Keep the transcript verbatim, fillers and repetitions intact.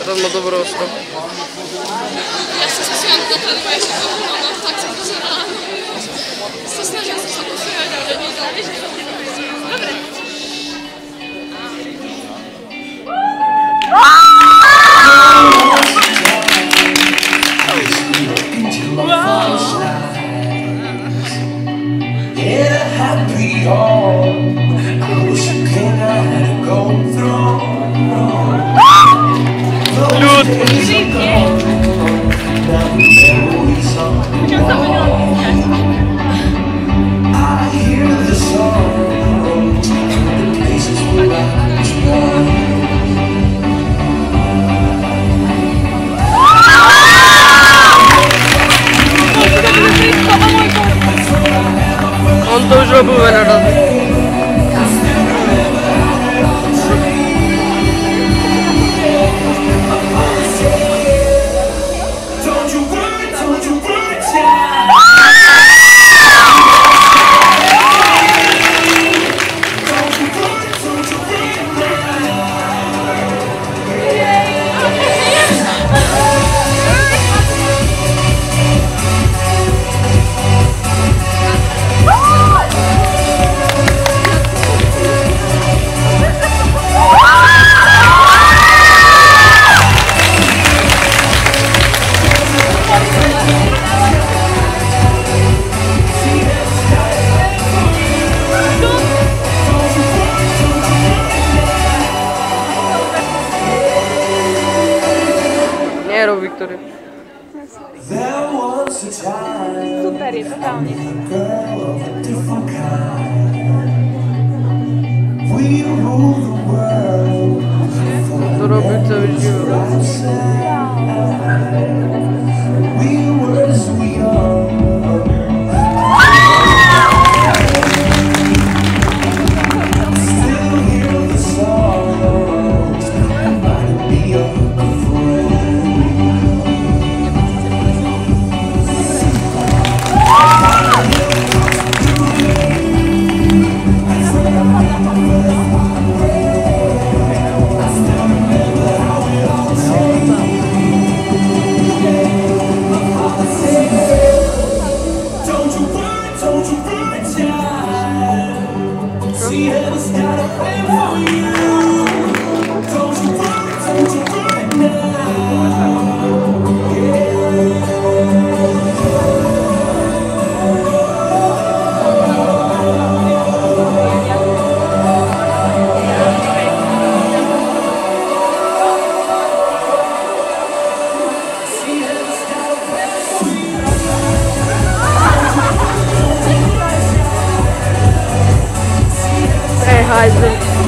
tam, no to prosto. Ja się zastanawiam, na pewno jeszcze to wygląda tak zapraszana. Zastanawiam się, co to słychać, ale nie dalej się dobre. On to już robił wiele razy. Nie rób, Wiktoria. Super, jest totalnie. To robił cały dziwny. Hey, Heisman.